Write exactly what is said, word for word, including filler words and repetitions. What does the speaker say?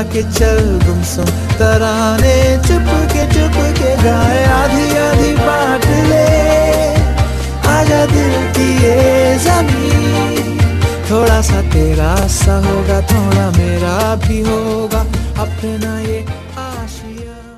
के चल गुमसुम तराने चुप के चुप के गाए, आधी आधी बांट ले आजा दिल की ये ज़मीन। थोड़ा सा तेरा सा होगा, थोड़ा मेरा भी होगा, अपना ये आशिया।